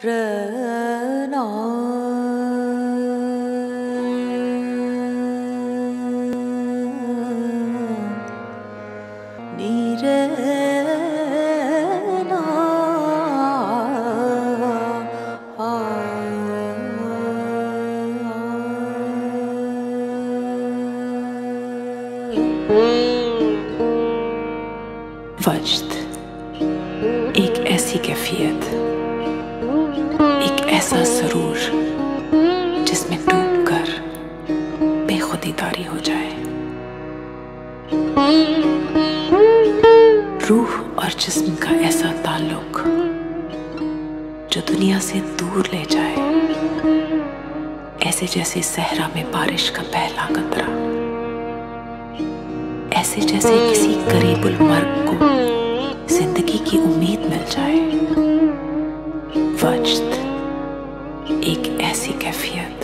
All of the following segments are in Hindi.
रहना नी रहना वज्द एक ऐसी कैफियत, एक ऐसा सरूर जिसमें डूबकर बेखुदी तारी हो जाए। रूह और जिस्म का ऐसा ताल्लुक जो दुनिया से दूर ले जाए, ऐसे जैसे सहरा में बारिश का पहला कतरा, ऐसे जैसे किसी करीबुल मर्ग को जिंदगी की उम्मीद मिल जाए। वज्द एक ऐसी कैफियत।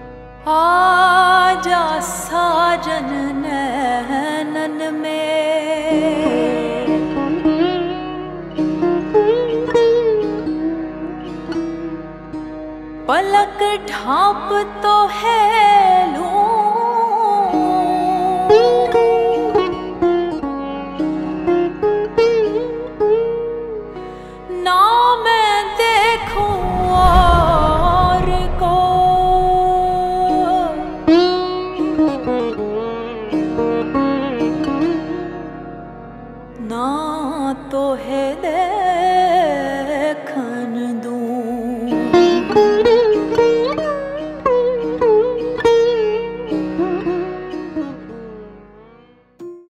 आजा साजन नैनन में, पलक ढांप तो है लूं, ना मैं देखूं और को, ना तो है